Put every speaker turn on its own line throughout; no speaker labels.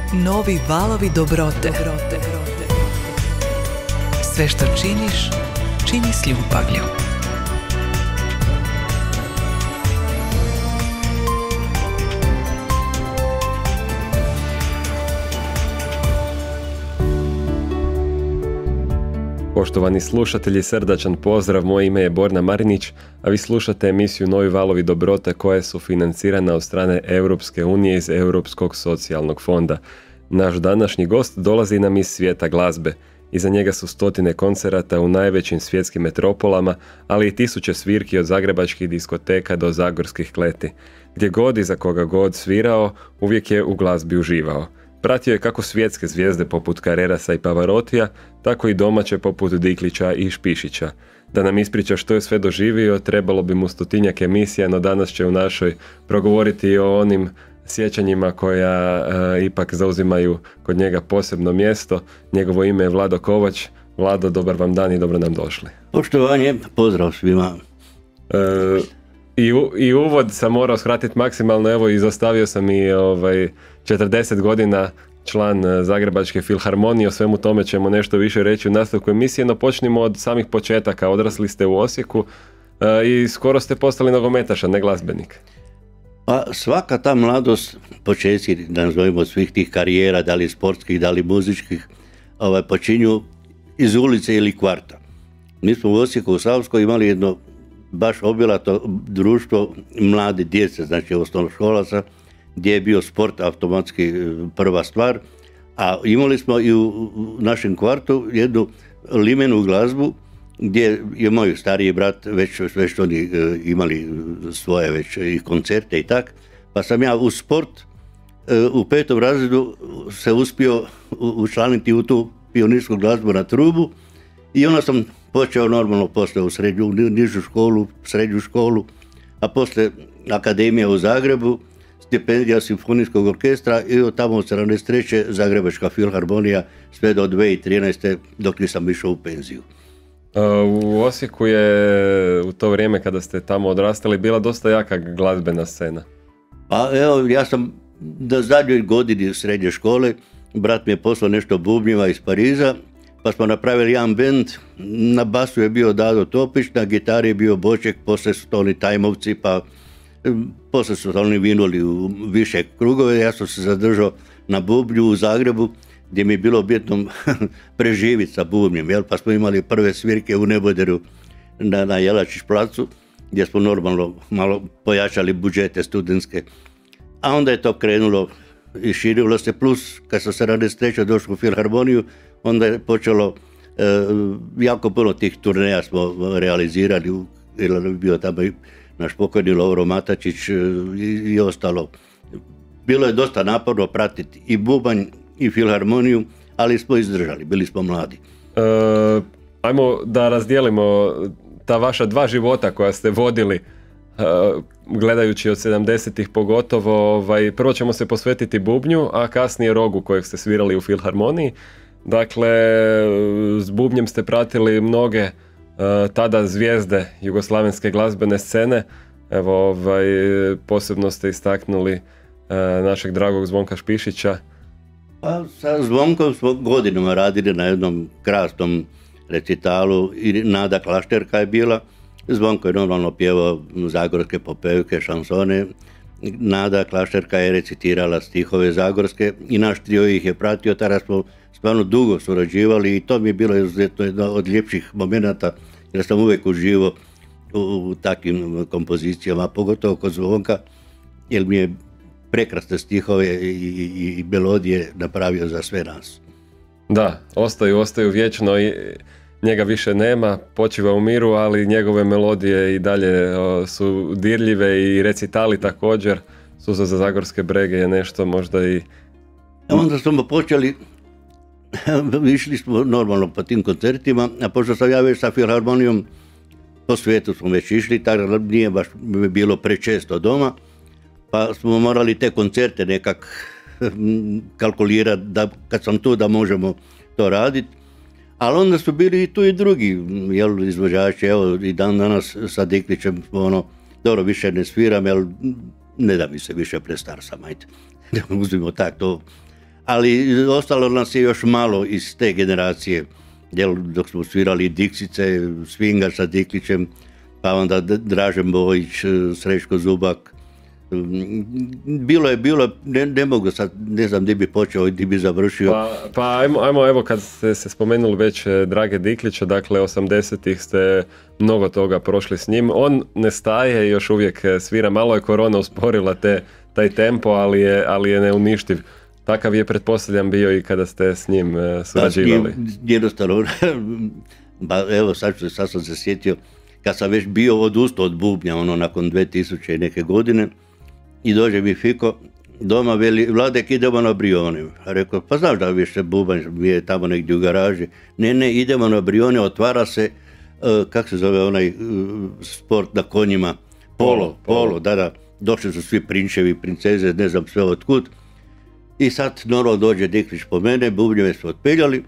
Novi valovi dobrote. Sve što činiš, čini s ljubavlju.
Poštovani slušatelji, srdačan pozdrav, moje ime je Borna Marinić, a vi slušate emisiju Novi valovi dobrote koja su financirana od strane Europske unije iz Europskog socijalnog fonda. Naš današnji gost dolazi nam iz svijeta glazbe. Iza njega su stotine koncerata u najvećim svjetskim metropolama, ali i tisuće svirki od zagrebačkih diskoteka do zagorskih kleti. Gdje god i za koga god svirao, uvijek je u glazbi uživao. Pratio je kako svjetske zvijezde poput Carrerasa i Pavarotija, tako i domaće poput Diklića i Špišića. Da nam ispriča što je sve doživio, trebalo bi mu 100-tinjak emisija, no danas će u našoj progovoriti o onim sjećanjima koja ipak zauzimaju kod njega posebno mjesto. Njegovo ime je Vlado Kovač. Vlado, dobar vam dan i dobro nam došli.
Poštovanje, pozdrav svima.
I uvod sam morao skratiti maksimalno, evo izostavio sam i 40 godina član Zagrebačke filharmonije, o svemu tome ćemo nešto više reći u nastavku emisije, no počnimo od samih početaka. Odrasli ste u Osijeku i skoro ste postali nogometaš, a ne glazbenik.
Pa svaka ta mladost, počeci, da nazovimo svih tih karijera, da li sportskih, da li muzičkih, počinju iz ulice ili kvarta. Mi smo u Osijeku u Savskoj imali jedno baš obilato društvo mlade djece, znači osnovnoškolaca, gdje je bio sport automatski prva stvar, a imali smo i u našem kvartu jednu limenu glazbu gdje je moj stariji brat već oni imali svoje već i koncerte i tak, pa sam ja u sport u 5. razredu se uspio učlaniti u tu pionirsku glazbu na trubu i onda sam počeo normalno poslije u nižu školu, srednju školu, a poslije akademija u Zagrebu, stipendija simfonijskog orkestra i od tamo od 73. Zagrebačka filharmonija sve do 2013. dok nisam išao u penziju.
U Osijeku je u to vrijeme kada ste tamo odrastali bila dosta jaka glazbena scena.
Pa evo, ja sam na zadnjoj godini srednje škole, brat mi je poslao nešto bubnjeva iz Pariza, pa smo napravili jedan bend, na basu je bio Dado Topić, na gitari je bio Boček, poslije su to oni Tajmovci, pa poslije su to oni vinuli u više krugove, ja sam se zadržao na bubnju u Zagrebu, gdje mi je bilo bitno preživjeti sa bubnjem, pa smo imali prve svirke u Neboderu na Jelačić placu, gdje smo normalno malo pojačali budžete studentske, a onda je to krenulo i širilo se, plus kad sam 73. došao u filharmoniju, onda je počelo jako puno tih turneja smo realizirali, jer je bio tamo i naš pokojni Lovro Matačić i ostalo. Bilo je dosta naporno pratiti i bubanj i filharmoniju, ali smo izdržali, bili smo mladi.
Ajmo da razdijelimo ta vaša dva života koja ste vodili, gledajući od 70-ih pogotovo. Prvo ćemo se posvetiti bubnju, a kasnije rogu kojeg ste svirali u filharmoniji. Dakle, s bubnjem ste pratili mnoge tada zvijezde jugoslavenske glazbene scene. Evo, posebno ste istaknuli našeg dragog Zvonka Špišića.
Pa sa Zvonkom smo godinama radili na jednom krasnom recitalu i Nada Klašterka je bila. Zvonko je normalno pjevao zagorske popevke, šansone. Nada Klašterka je recitirala stihove zagorske i naš trio ih je pratio, tada smo stvarno dugo surađivali i to mi je bilo izuzetno jedno od ljepših momenata, jer sam uvijek uživao u takvim kompozicijama, pogotovo kod Zvonka, jer mi je prekrasne stihove i melodije napravio za sve nas.
Da, ostaju vječno i njega više nema, počiva u miru, ali njegove melodije i dalje su dirljive i recitali također. Suza za zagorske brege je nešto možda i...
Onda smo počeli, išli smo normalno po tim koncertima, a pošto sam ja već sa filharmonijom po svijetu smo već išli, tako da nije baš bilo prečesto doma, pa smo morali te koncerte nekak kalkulirati da kad sam tu da možemo to raditi. Ali onda su bili i tu i drugi izvođači, evo i dan danas sa Diklićem smo dobro više ne sviram, jer ne da mi se više prestar sam, ajde, uzmimo tak to. ali ostalo nas je još malo iz te generacije, dok smo svirali Diksice, Swinga sa Diklićem, pa onda Dražen Bojić, Srećko Zubak. Bilo je, ne mogu sad, ne znam gdje bi počeo, gdje bi završio.
Pa ajmo, evo kad ste se spomenuli već Drage Diklića, dakle 80-ih ste mnogo toga prošli s njim. On ne staje, još uvijek svira, malo je korona usporila taj tempo, ali je neuništiv. Takav je, pretpostavljam, bio i kada ste s njim surađivali.
Jednostavno, evo sad sam se sjetio, kad sam već bio odustao od bubnja, nakon 2000 i neke godine, i dođe mi Fiko doma, veli, Vladek, idemo na Brioni. A rekao, pa znaš da više bubanj je tamo negdje u garaži. Ne, idemo na Brioni, otvara se, kako se zove onaj sport na konjima, polo, da, došli su svi prinčevi, princeze, ne znam sve otkud. I sad normalno dođe Diklić po mene, bubnjeve smo otpeljali.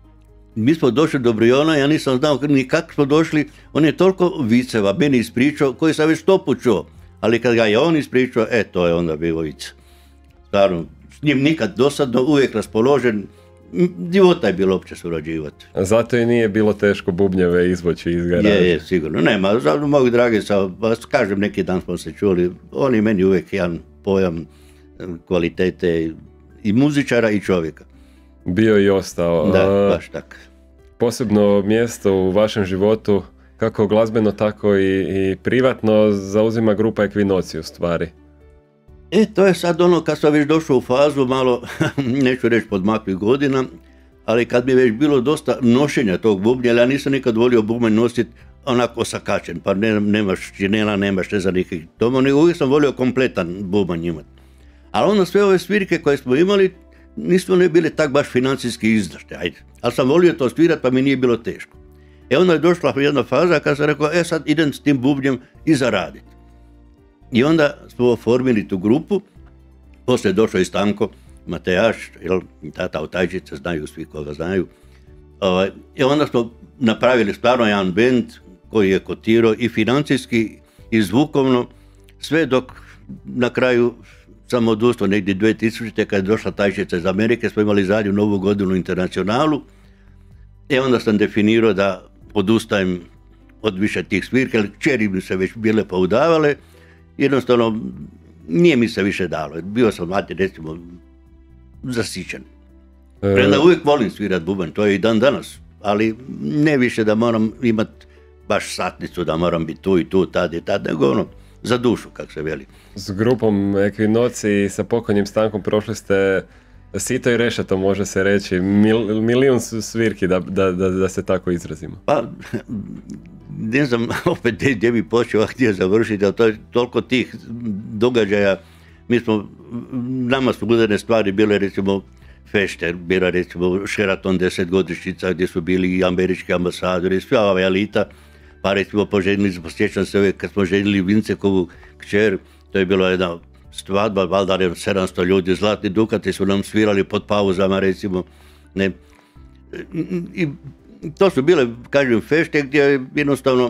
Mi smo došli do Briona, ja nisam znao ni kako smo došli, on je toliko viceva meni ispričao, koji sam već 100 put čuo, ali kad ga je on ispričao, to je onda bilo vice. Stvarno, s njim nikad dosadno, uvijek raspoložen, divota je bilo uopće surađivati.
Zato i nije bilo teško bubnjeve izvući iz garaže.
Je, sigurno. Nema, mogu dragi, kažem, neki dan smo se čuli, on je meni uvijek jedan pojam kvalitete i muzičara i čovjeka.
Bio i ostao.
Da, baš tako.
Posebno mjesto u vašem životu, kako glazbeno, tako i privatno, zauzima grupa Equinoci u stvari.
To je sad kad sam već došao u fazu malo, neću reći podmaklih godina, ali kad bi već bilo dosta nošenja tog bubnja, ali ja nisam nikad volio bubanj nositi onako osakačen, pa nemaš činela, nemaš ne za nekih toma, nego uvijek sam volio kompletan bubanj imati. Ali onda sve ove svirke koje smo imali, nisu ne bile tak baš financijski izdašne, ali sam volio to svirati, pa mi nije bilo teško. Onda je došla jedna faza kad sam rekao, sad idem s tim bubnjem i zaraditi. I onda smo oformili tu grupu, poslije je došao i Stanko Matejaš, tata Otajčice, znaju svi koga znaju. I onda smo napravili stvarno jedan bend koji je kotirao i financijski i zvukovno, sve dok na kraju sam odustao negdje 2000. kad je došla Tajčica iz Amerike, smo imali zadnju Novu godinu internacionalu. Onda sam definirao da odustajem od više tih svirke, jer kćeri mi se već bile poudavale. Jednostavno, nije mi se više dalo. Bio sam, recimo, zasićen. Premda uvijek volim svirat bubanj, to je i dan danas. Ali ne više da moram imati baš satnicu, da moram biti tu i tu, tad i tad, nego za dušu, kako se veli.
S grupom Equinoci i sa pokojnim Stankom prošli ste sito i rešeto, može se reći, milijun svirki, da se tako izrazimo.
Pa, ne znam opet gdje bi počeo, gdje završiti, ali to je toliko tih događaja. Nama su udane stvari bile, recimo, fešte, bila recimo Sheraton 10-godišnjica gdje su bili i američki ambasadori, sva ova elita, pa recimo posjećam se kad smo ženili Vincekovu kćer, to je bila jedna svadba, valjda 700 ljudi, Zlatni Dukati su nam svirali pod pauzama, recimo, ne. I to su bile, kažem, fešte gdje jednostavno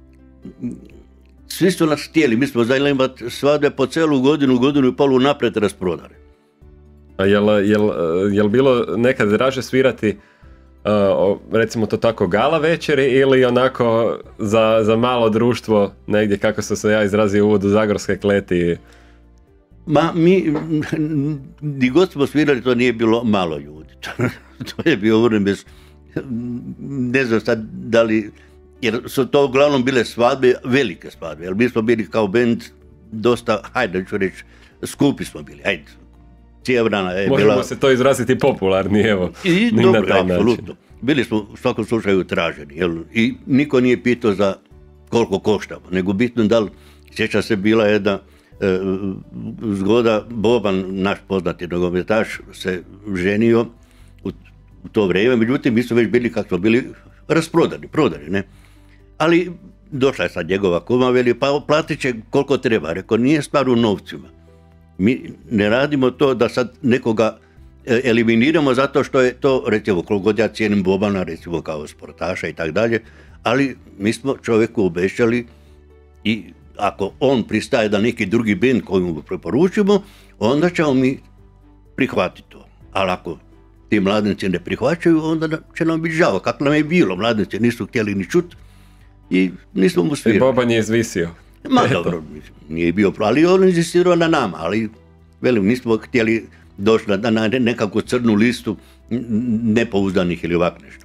svi su nas htjeli, mi smo zajedno imati svadbe po celu godinu i polu napred rasprodali.
A jel bilo nekad draže svirati, recimo to tako, gala večeri ili onako za malo društvo negdje, kako sam se ja izrazio u uvodu, Zagorske kleti?
Mi, gdje god smo svirali, to nije bilo malo ljudi. To je bio urnebes, ne znam sad da li, jer su to uglavnom bile svadbe, velike svadbe, jer mi smo bili kao bend dosta, hajde ću reći, skupi smo bili, hajde.
Možemo se to izraziti popularni, evo.
I dobro, apsolutno. Bili smo u svakom slučaju traženi, i niko nije pitao za koliko koštamo, nego bitno da li, sjeća se bila jedna zgoda, Boban, naš poznati nogometaš, se ženio u to vrijeme, međutim mi smo već bili, kako smo bili, prodani, ne. Ali došla je sad njegova kuma, veli, pa platit će koliko treba, rekao, nije stvar u novcima. Mi ne radimo to da sad nekoga eliminiramo zato što je to, recimo, koliko god ja cijenim Bobana, recimo kao sportaša i tak dalje, ali mi smo čovjeku obećali i ako on pristaje da neki drugi bend koji mu preporučimo, onda ćemo mi prihvatiti to. ali ako ti mladnici ne prihvaćaju, onda će nam biti žao. Kako nam je bilo, mladnici nisu htjeli ni čut i nismo mu svirali.
I Boban je izvisio.
Ma dobro, nije bio, ali on inzistirao na nama, ali velim, nismo htjeli doći na nekakvu crnu listu nepouzdanih ili ovak nešto.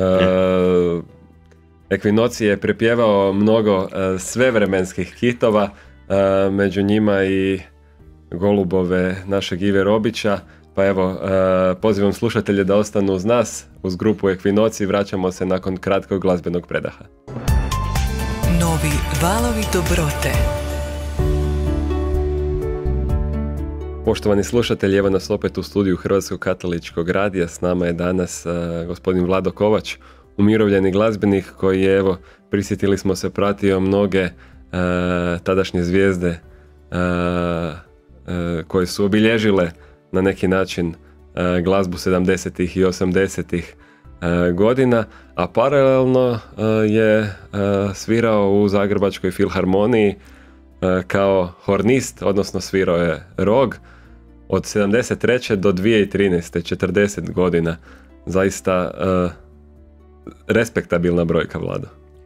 Ekvinoci je prepjevao mnogo svevremenskih hitova, među njima i Golubove našeg Ive Robića, pa evo, pozivam slušatelje da ostanu uz nas, uz grupu Ekvinoci, vraćamo se nakon kratkog glazbenog predaha.
Novi valovi dobrote.
Poštovani slušatelji, evo nas opet u studiju Hrvatskog katoličkog radija. S nama je danas gospodin Vlado Kovač, umirovljeni glazbenik koji je, evo, prisjetili smo se, pratio mnoge tadašnje zvijezde koje su obilježile na neki način glazbu 70-ih i 80-ih godina, a paralelno je svirao u Zagrebačkoj filharmoniji kao hornist, odnosno svirao je rog od 73. do 2013. 40 godina. Zaista respektabilna brojka, Vlado.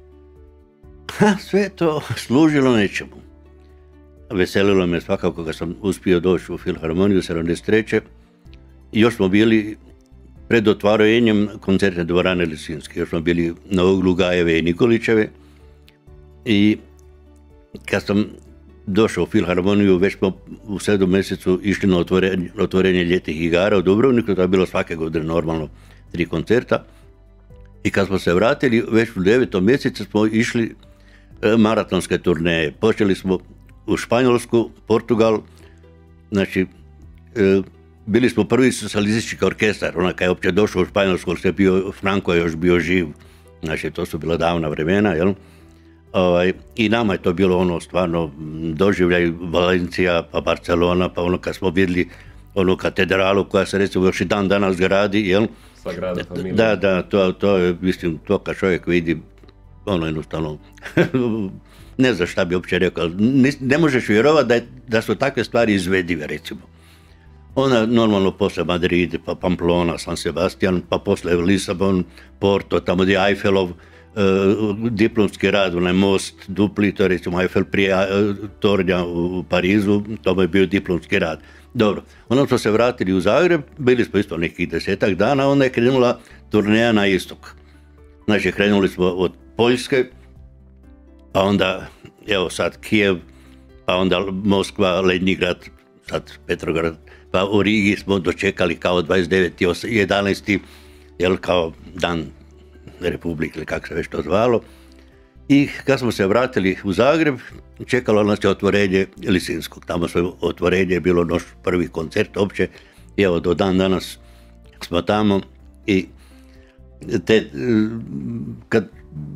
Sve to služilo nečemu. Veselilo me svakako kad sam uspio doći u filharmoniju 73. I još smo bili pred otvaranjem koncertne dvorane Lisinske. Još smo bili na uglu Gajeve i Nikolićeve. I kad sam došao u filharmoniju, već smo u 7. mjesecu išli na otvorenje ljetnih igara u Dubrovniku. To je bilo svake godine normalno 3 koncerta. I kad smo se vratili, već u 9. mjesecu smo išli maratonske turneje. Počeli smo u Španjolsku, Portugal, znači bili smo prvi socijalistički orkestar, onaj kad je uopće došao u Španjolsku, ali bio, Franco je još bio živ, znači to su bila davna vremena, jel? I nama je to bilo ono stvarno doživljaj Valencija, pa Barcelona, pa ono kad smo vidjeli onu katedralu koja se recimo još i dan danas gradi, jel?
Sagrada Familia.
Da, to je, mislim, to kad čovjek vidi, ono jednostavno, ne znam šta bi uopće rekao, ne možeš vjerovati da su takve stvari izvedive, recimo. Onda normalno posle Madrid, pa Pamplona, San Sebastian, pa posle Lisabon, Porto, tamo gdje je Eiffelov diplomski rad, onaj most dupli, to je recimo Eiffel prije tornja u Parizu, to je bio diplomski rad. Dobro, onda smo se vratili u Zagreb, bili smo isto nekih 10 dana, onda je krenula turneja na istok. Znači, krenuli smo od Poljske, pa onda, evo sad Kijev, pa onda Moskva, Leningrad, sad Petrograd, pa u Rigi smo dočekali kao 29.11. jel, kao dan Republike, ili kako se već to zvalo. I kad smo se vratili u Zagreb, čekalo nas je otvorenje Lisinskog. Tamo smo otvorenje, bilo naš prvi koncert uopće. I evo, do dan danas smo tamo i kad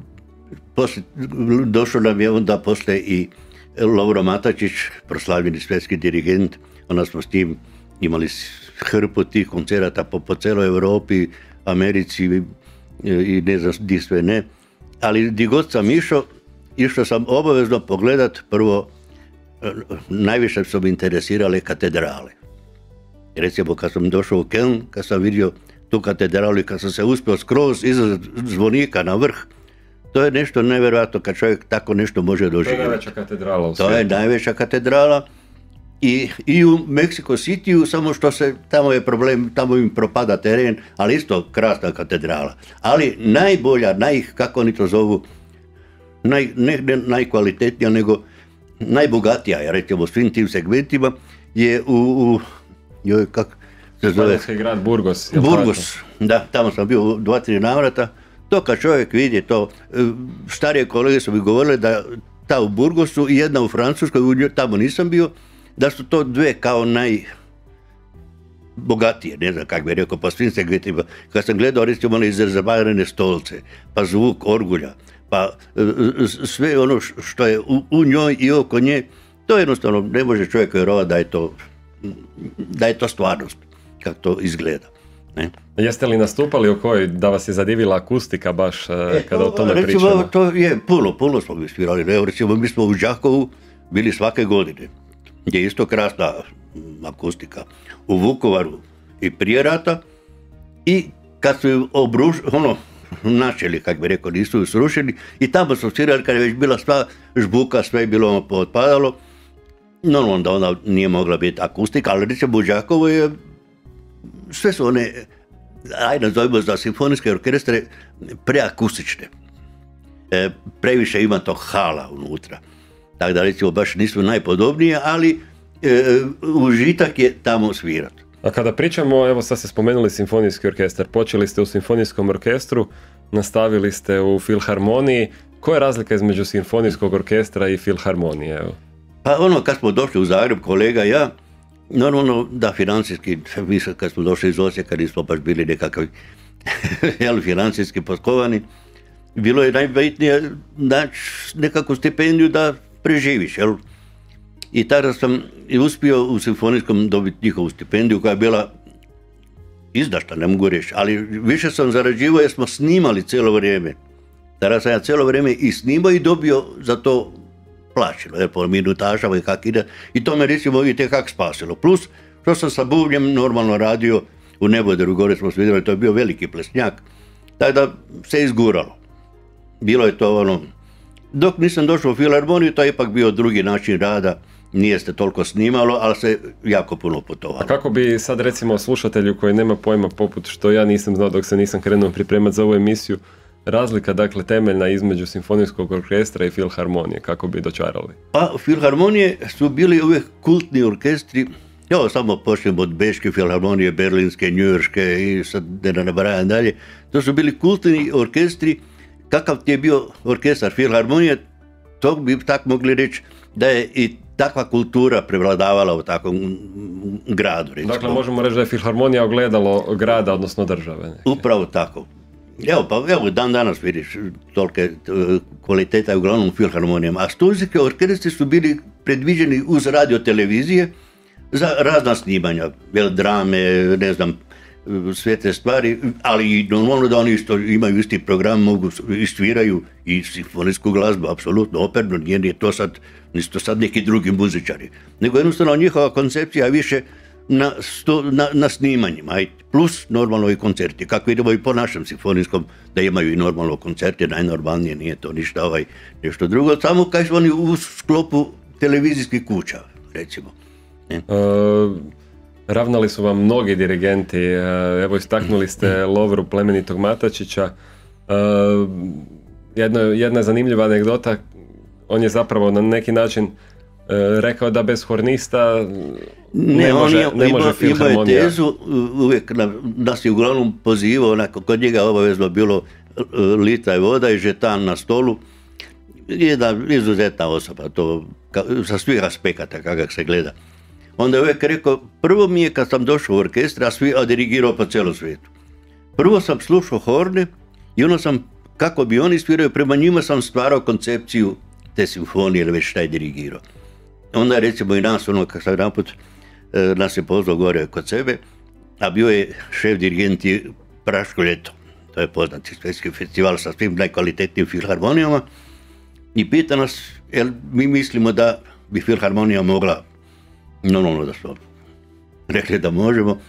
došao nam je onda poslije i Lovro Matačić, proslavljeni svjetski dirigent, onda smo s tim imali hrpu tih koncerata po cijeloj Europi, Americi i ne znam di sve ne. Ali di god sam išao sam obavezno pogledat prvo, najviše su me interesirale katedrale. Recimo kad sam došao u Keln, kad sam vidio tu katedralu i kad sam se uspio skroz iza zvonika na vrh, to je nešto nevjerojatno kad čovjek tako nešto može doživjeti.
To je najveća katedrala u svijetu.
To je najveća katedrala i u Mexico Cityu, samo što se, tamo je problem, tamo im propada teren, ali isto krasna katedrala. Ali najbolja, kako oni to zovu, ne najkvalitetnija, nego najbogatija, ja recimo svim tim segmentima, je kako se zove?
Španjolski grad Burgos.
Burgos, da, tamo sam bio 2-3 navrata. To kad čovjek vidi to, starije kolege su mi govorile da ta u Burgosu i jedna u Francuskoj, tamo nisam bio, da su to dve kao najbogatije, ne znam kako bi rekao, po svim segmentima. Kad sam gledao recimo one izrezabirane stolce, pa zvuk orgulja, pa sve ono što je u njoj i oko nje, to jednostavno ne može čovjek vjerovati da je to stvarnost, kako to izgleda. Ne?
Jeste li nastupali u kojoj, da vas je zadivila akustika baš kada o tome
recimo,
pričamo?
To je puno smo mi svirali. Recimo mi smo u Đakovu bili svake godine, gdje je isto krasna akustika. U Vukovaru i prije rata, i kad su načeli, kako bi rekao, nisu srušeni, i tamo su svirali kad je već bila sva žbuka, sve je bilo otpadalo. Normalno da onda nije mogla biti akustika, ali recimo u Đakovu je, sve su one, nazovimo za simfonijske orkestre, preakustične. Previše ima tog hala unutra. Tako da recimo baš nisu najpodobnije, ali užitak je tamo svirati.
A kada pričamo, evo sad ste spomenuli simfonijski orkestar, počeli ste u simfonijskom orkestru, nastavili ste u filharmoniji. Koja je razlika između simfonijskog orkestra i filharmonije? Evo?
Pa kad smo došli u Zagreb, kolega i ja, normalno da financijski, mislim kad smo došli iz Osijeka nismo baš bili nekakvi financijski poskovani, bilo je najbitnije naći nekakvu stipendiju da preživiš, jel? I tada sam i uspio u simfonijskom dobiti njihovu stipendiju koja je bila izdašna, ne mogu reći, ali više sam zarađivao jer smo snimali cijelo vrijeme. Tada sam ja cijelo vrijeme i snimao i dobio za to plaćeno, po minutažama i kak ide. I to me recimo itekak spasilo. Plus, što sam sa bubnjem normalno radio u Neboderu, gore smo svidjeli, to je bio veliki plesnjak, tako da se izguralo. Bilo je to dok nisam došao u filharmoniju, to je ipak bio drugi način rada, nije se toliko snimalo, ali se jako puno putovalo.
A kako bi sad recimo slušatelju koji nema pojma poput što ja nisam znao dok se nisam krenuo pripremati za ovu emisiju, razlika dakle temeljna između simfonijskog orkestra i filharmonije, kako bi dočarali?
Pa filharmonije su bili uvijek kultni orkestri, evo samo počnem od Bečke filharmonije, Berlinske, Njujorške i sad ne nabrajam dalje, to su bili kultni orkestri. Kakav ti je bio orkestar filharmonije, to bi tako mogli reći da je i takva kultura prevladavala u takvom gradu. Recimo.
Dakle, možemo reći da je filharmonija ogledalo grada, odnosno države. Neke.
Upravo tako. Evo, dan danas vidiš tolike kvaliteta uglavnom u filharmonijama. A studijski orkestri su bili predviđeni uz radio televizije za razna snimanja, drame, ne znam, sve te stvari, ali i normalno da oni isto imaju isti program, mogu istviraju i simfonijsku glazbu, apsolutno operno, nisu to sad neki drugi muzičari, nego jednostavno njihova koncepcija je više na snimanjima, plus normalno i koncerti, kako idemo i po našem simfonijskom, da imaju i normalno koncerte, najnormalnije, nije to ništa nešto drugo, samo kaj su oni u sklopu televizijskih kuća, recimo.
Ravnali su vam mnogi dirigenti, evo istaknuli ste Lovru Plemenitog Matačića. Jedna zanimljiva anegdota, on je zapravo na neki način rekao da bez hornista ne može filharmonija.
Imao je tezu, uvijek nas je uglavnom pozivao, kod njega obavezno bilo litra i voda i žetan na stolu. Jedna izuzetna osoba, to sa svih aspekata kako se gleda. Onda je uvijek rekao, prvo mi je kad sam došao u orkestra, a dirigirao po cijelom svijetu. Prvo sam slušao horne i onda sam, kako bi oni sviraju, prema njima sam stvarao koncepciju te simfonije ili već šta je dirigirao. Onda je recimo i nas, kad sam jedanput, nas je pozvao gore kod sebe, a bio je šef dirigenti Praško ljeto. To je poznati svjetski festival sa svim najkvalitetnijim filharmonijama i pita nas, jel mi mislimo da bi filharmonija mogla. Normalno da smo rekli da možemo.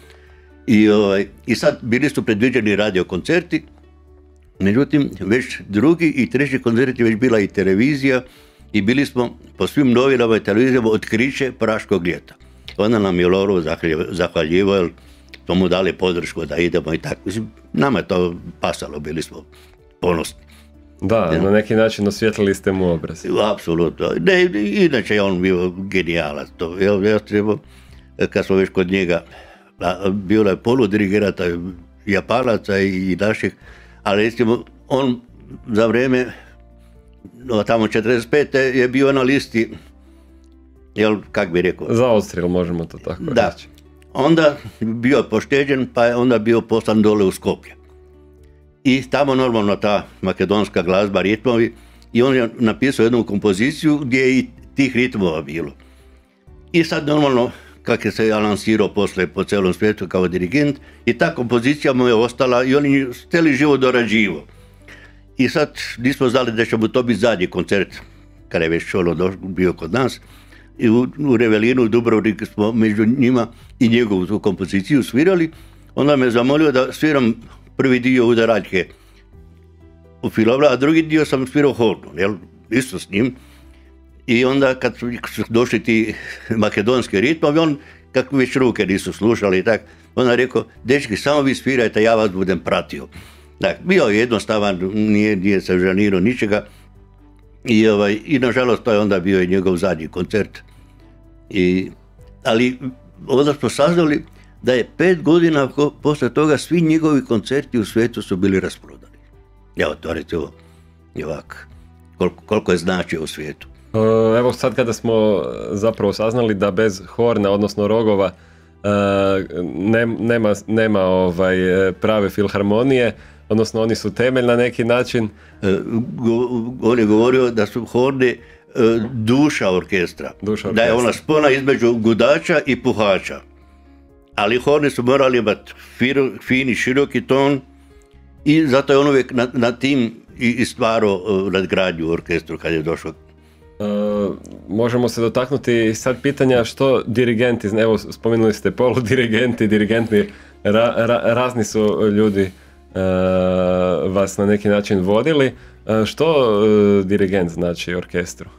I sad bili su predviđeni radio koncerti, međutim već drugi i treći koncerti već bila i televizija i bili smo po svim novinama i televizijama otkriće Praškog ljeta. Onda nam je Lovro zahvaljivao, jer to mu dali podršku da idemo i tako. Mislim, nama je to pasalo, bili smo ponosni.
Da, na neki način osvijetlili ste mu obraz.
Apsolutno. Inače je on bio genijalac. Kad smo već kod njega, bilo je poludirigerata Japanaca i naših, ali recimo on za vrijeme, tamo 45. je bio na listi, kak bi rekao?
Za odstrel, možemo to tako reći.
Onda bio pošteđen, pa je onda bio poslan dole u Skopje. I tamo normalno ta makedonska glazba, ritmovi, i on je napisao jednu kompoziciju gdje je i tih ritmova bilo. I sad normalno, kak je se lansirao posle po celom svijetu kao dirigent, i ta kompozicija mu je ostala i on je cijeli život dorađivao. I sad nismo znali da će mu to biti zadnji koncert, kada je već bio kod nas, i u Revelinu, u Dubrovniku smo među njima i njegovu tu kompoziciju svirali. Onda me zamolio da sviram prvi dio udaraljke u Filovra, a drugi dio sam svirao hornu, isto s njim. I onda kad su došli ti makedonski ritmovi, on, kako već ruke nisu slušali, tak, onda je rekao, dečki, samo vi svirajte, ja vas budem pratio. Dakle, bio je jednostavan, nije se žanirao ničega. I nažalost to je onda bio i njegov zadnji koncert. Ali onda smo saznali da je 5 godina posle toga svi njegovi koncerti u svijetu su bili rasprodani. Evo to recimo ovak, koliko je značio u svijetu.
Evo sad kada smo zapravo saznali da bez horna, odnosno rogova, nema prave filharmonije, odnosno oni su temelj na neki način.
On je govorio da su horne duša orkestra. Da je ona spona između gudača i puhača. Ali horne su morali imati fini, široki ton i zato je on uvijek na tim i stvarao nadgradnju u orkestru kad je došao.
Možemo se dotaknuti sad pitanja što dirigenti, evo spomenuli ste poludirigenti, dirigenti, razni su ljudi vas na neki način vodili. Što dirigent znači orkestru?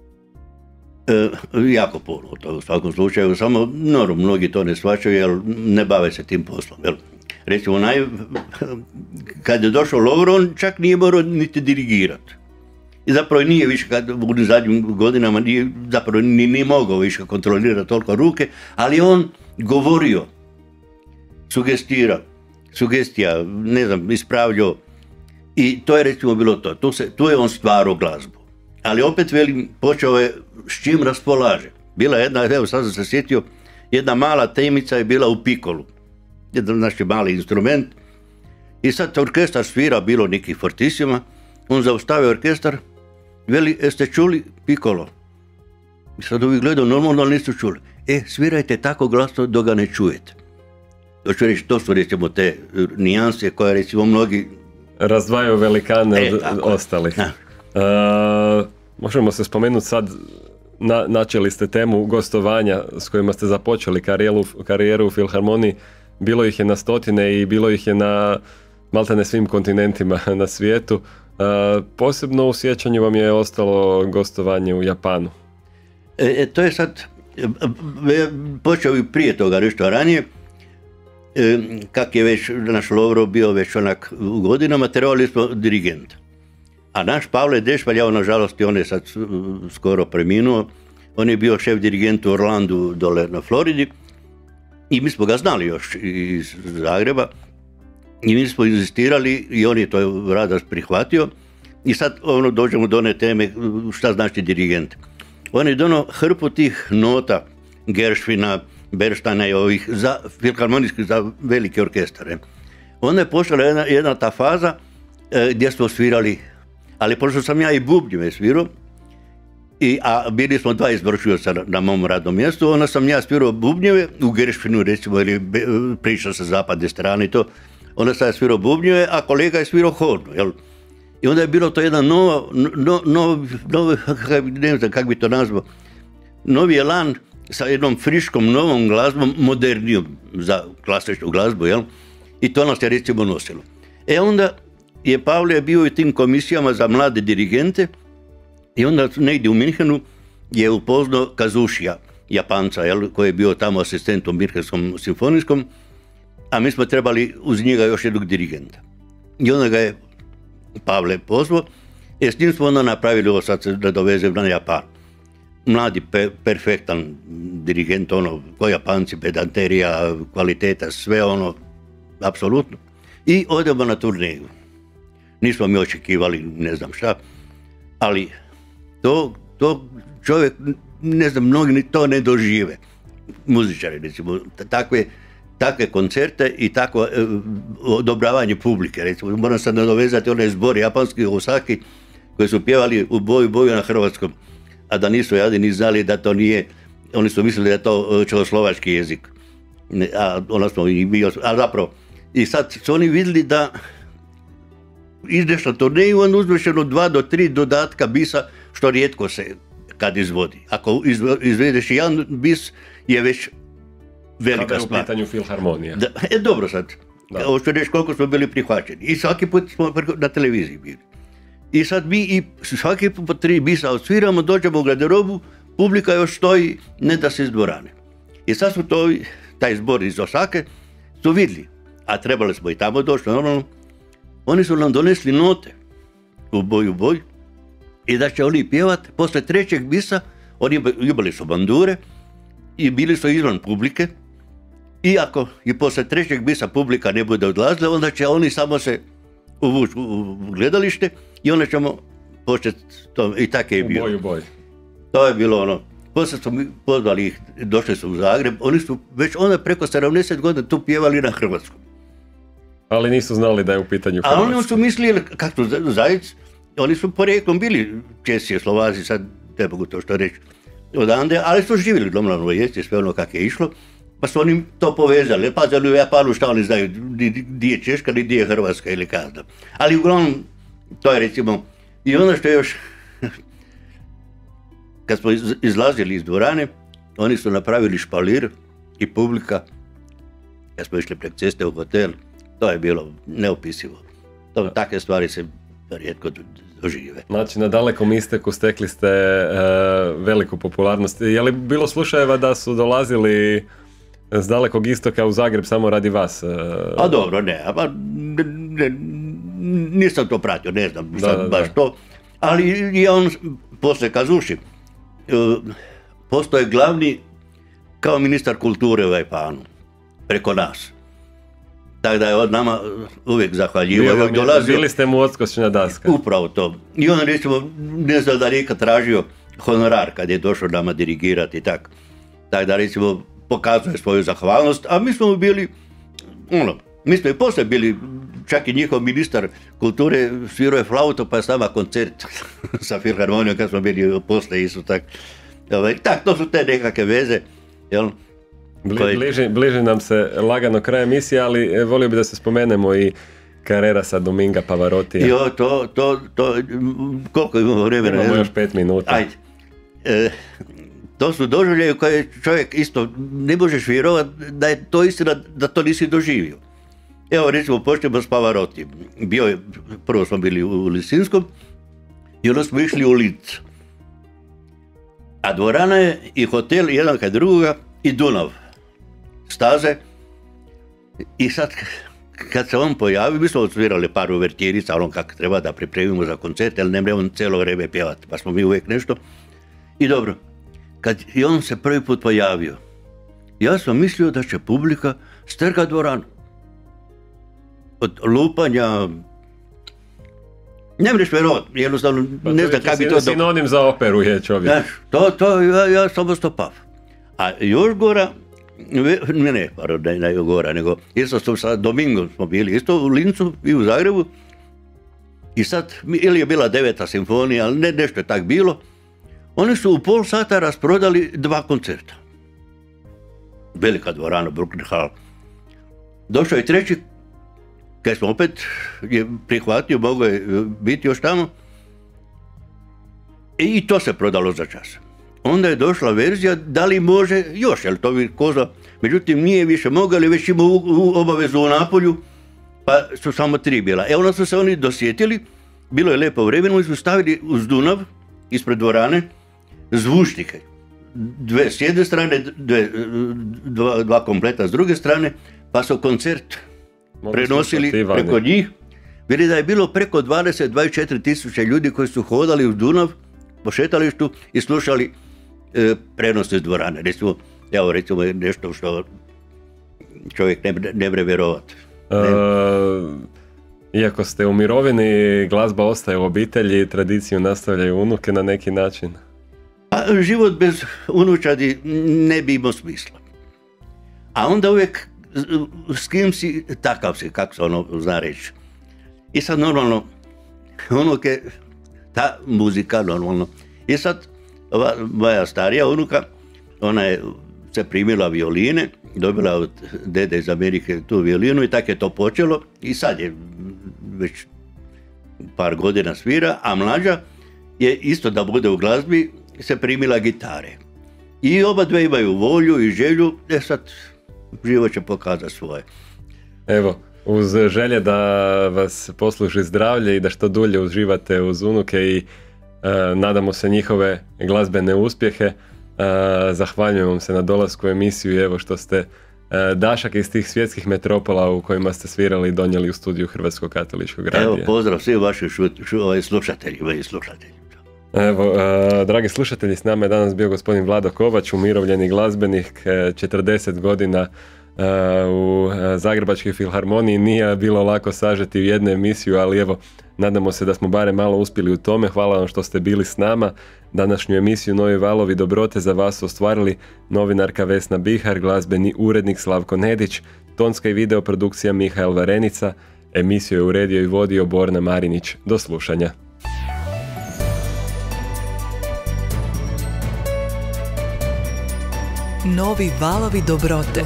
Jako puno, to u svakom slučaju, samo mnogi to ne shvaćaju jer ne bave se tim poslom. Jel? Recimo, kad je došao Lovro, on čak nije morao niti dirigirati. I zapravo nije više, u zadnjim godinama zapravo nije mogao više kontrolirati toliko ruke, ali on govorio, sugestija, ne znam, ispravljao. I to je recimo bilo to. Tu je on stvarao glazbu. Ali opet velim, počeo je s čim raspolaže. Bila jedna, evo sad sam se sjetio, jedna mala temica je bila u pikolu. Jedan naš mali instrument. I sad orkestar svira, bilo nekih fortisima. On zaustavio orkestar, veli, jeste čuli pikolo? I sad ovi gledao, normalno, ali nisu čuli. Svirajte tako glasno dok ga ne čujete. To ću reći, to su recimo te nijanse koje recimo mnogi
razdvajaju velikane od ostalih. Možemo se spomenuti sad, načeli ste temu gostovanja s kojima ste započeli karijeru u filharmoniji. Bilo ih je na stotine i bilo ih je na maltene svim kontinentima na svijetu. Posebno u sjećanju vam je ostalo gostovanje u Japanu.
To je sad, počeo i prije toga nešto ranije. Kak je već naš Lovro bio već onak u godinama, trebali smo dirigenta. A naš Pavle Dešpalj, nažalost, on je sad skoro preminuo, on je bio šef dirigent u Orlandu dole na Floridi i mi smo ga znali još iz Zagreba i mi smo inzistirali i on je to rado prihvatio i sad dođemo do one teme šta znači dirigent. On je donio hrpu tih nota Gershwina, Bernsteina i ovih za filharmonijskih, za velike orkestre. Onda je počela jedna ta faza gdje smo svirali, ali pošto sam ja i bubnjeve svirao, a bili smo 2 izvršioca na mom radnom mjestu, onda sam ja svirao bubnjeve u Gershwinu, recimo, ili priča sa zapadne strane i to, onda sam ja svirao bubnjeve, a kolega je svirao hornu, jel? I onda je bilo to jedan ne znam kako bi to nazvao, novi elan sa jednom friškom, novom glazbom, modernijom za klasičnu glazbu, jel? I to nas je recimo nosilo. Onda je Pavle bio u tim komisijama za mlade dirigente i onda negdje u Minhenu je upoznao Kazushija, Japanca, jel? Koji je bio tamo asistent u Minhenskom simfonijskom, a mi smo trebali uz njega još jednog dirigenta. I onda ga je Pavle pozvao, s njim smo onda napravili, ovo sad se nadovezem na Japan. Mladi, perfektan dirigent, ko Japanci, pedanterija, kvaliteta, sve apsolutno. I odemo na turneju. Nismo mi očekivali ne znam šta, ali to čovjek, ne znam, mnogi to ne dožive. Muzičari, recimo, takve koncerte i takvo odobravanje publike. Recimo, moram sad nadovezati onaj zbor japanski Osaki koji su pjevali u boju na hrvatskom, a da nisu jadi ni znali da to nije, oni su mislili da je to čehoslovački jezik. A zapravo, i sad su oni vidjeli da ideš na turneju, on uzmeš 2 do 3 dodatka bisa, što rijetko se kad izvodi. Ako izvedeš jedan bis, je već velika
Kada je u
stvar.
pitanju filharmonija.
Dobro sad, hoću reći koliko smo bili prihvaćeni. I svaki put smo na televiziji bili. I sad mi i svaki put po 3 bisa odsviramo, dođemo u garderobu, publika još stoji, ne da se iz dvorane. I sad su taj zbor iz Osake su vidjeli, a trebali smo i tamo doći, normalno. Oni su nam donesli note u boj i da će oni pjevati. Posle 3. bisa, oni imali su bandure i bili su izvan publike. I ako i posle 3. bisa publika ne bude odlazila, onda će oni samo se uvući u gledalište i onda ćemo početi to. I tako je bilo.
U boj.
To je bilo ono. Poslije smo pozvali ih, došli su u Zagreb, oni su već onda preko 70 godina tu pjevali na hrvatskom.
Ali nisu znali da je u pitanju
A
Hrvatska.
oni su mislili, kako Zajec, oni su porijeklom bili Česi, Slovaci, sad ne mogu to što reći odande, ali su živjeli normalno u jesti, sve ono kako je išlo, pa su oni to povezali. Pazali u Japanu šta oni znaju, di je Češka, di je Hrvatska ili kazda. Ali uglavnom, to je recimo, i ono što je još, kad smo izlazili iz dvorane, oni su napravili špalir i publika, kad smo išli prek ceste u hotel, to je bilo neopisivo. Takve stvari se rijetko dožive.
Znači, na dalekom isteku stekli ste veliku popularnost. Je li bilo slučajeva da su dolazili s dalekog istoka u Zagreb samo radi vas?
A dobro, nisam to pratio, ne znam baš to. Ali i on, posle Kazuši, postoje glavni kao ministar kulture u Japanu, preko nas. Tako da je od nama uvijek zahvaljivao.
Bili ste mu odskočna daska.
Upravo to. I on recimo, ne znam da je nekad tražio honorar kad je došao nama dirigirati i tako. Tako da recimo pokazuje svoju zahvalnost, a mi smo bili, mi smo i poslije bili, čak i njihov ministar kulture svirao je flautu pa je s nama koncert sa filharmonijom kad smo bili poslije isto tako. Tak, to su te nekakve veze, jel?
Bliži nam se lagano kraj emisije, ali volio bi da se spomenemo i karijera sa Dominga Pavarotija.
Jo, to, koliko imamo vremena?
Imamo još 5 minuta.
Ajde. To su doživljaje koje čovjek isto ne možeš vjerovati da je to istina, da to nisi doživio. Evo recimo počnemo s Pavarotijem. Prvo smo bili u Lisinskom i onda smo išli u Linz. A dvorana je i hotel jedan kad druga i Dunav. Staze. I sad kad se on pojavio, mi smo odsvirali par uvertirica, ono kako treba da pripremimo za koncert, ali ne mremo cijelo vreme pjevati, pa smo mi uvijek nešto. I dobro, kad i on se prvi put pojavio, ja sam mislio da će publika strga dvoranu. Od lupanja, ne mreš vjerovati, jednostavno ne znam kako bi to...
Sinonim za operu je čovjek.
Ja sam ostao pav. A još gora, ne gora, nego isto sa Domingom smo bili, isto u Lincu i u Zagrebu. I sad, ili je bila 9. simfonija, ali nešto je tak bilo. Oni su u pola sata rasprodali 2 koncerta. Velika dvorana, Brooklyn Hall. Došao je 3. kad smo opet je prihvatio, mogao je biti još tamo. I to se prodalo za čas. Onda je došla verzija da li može još, jer to bi koza, međutim nije više mogao, ali već imao obavezu u Napolju, pa su samo 3 bila. Onda su se oni dosjetili, bilo je lijepo vremeno i su stavili uz Dunav, ispred dvorane, zvučnike. 2 s jedne strane, 2 kompleta s druge strane, pa su koncert prenosili preko njih. Veli da je bilo preko 20-24 tisuća ljudi koji su hodali uz Dunav po šetalištu i slušali prenose iz dvorane. Recimo nešto što čovjek ne bre vjerovati.
Iako ste u mirovini, glazba ostaje u obitelji, tradiciju nastavljaju unuke na neki način?
Pa život bez unučadi ne bi imao smisla. A onda uvijek s kim si, takav si, kako se ono zna reći. I sad normalno, unuke, ta muzika normalno. I sad, moja starija unuka, ona je se primila violine, dobila od dede iz Amerike tu violinu i tako je to počelo. I sad je već par godina svira, a mlađa je isto da bude u glazbi, se primila gitare. I oba dve imaju volju i želju, sad život će pokazati svoje.
Evo, uz želje da vas posluži zdravlje i da što dulje uživate uz unuke i nadamo se njihove glazbene uspjehe, zahvaljujem vam se na dolasku u emisiju i evo što ste dašak iz tih svjetskih metropola u kojima ste svirali i donijeli u studiju Hrvatskog katoličkog radija.
Evo, pozdrav svim vašim slušateljima i slušateljima.
Evo, dragi slušatelji, s nama je danas bio gospodin Vlado Kovač, umirovljeni glazbenik, 40 godina u Zagrebačkoj filharmoniji. Nije bilo lako sažeti u jednu emisiju, ali evo, nadamo se da smo barem malo uspjeli u tome. Hvala vam što ste bili s nama. Današnju emisiju Novi valovi dobrote za vas ostvarili novinarka Vesna Bihar, glazbeni urednik Slavko Nedić, tonska i video produkcija Mihael Varenica, emisiju je uredio i vodio Borna Marinić. Do slušanja.
Novi valovi dobrote.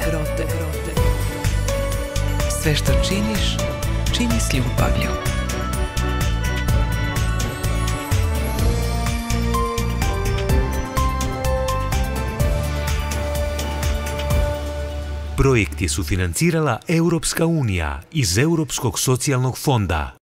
Sve što činiš, čini s ljubavlju.
Projekt je sufinancirala Europska unija iz Europskog socijalnog fonda.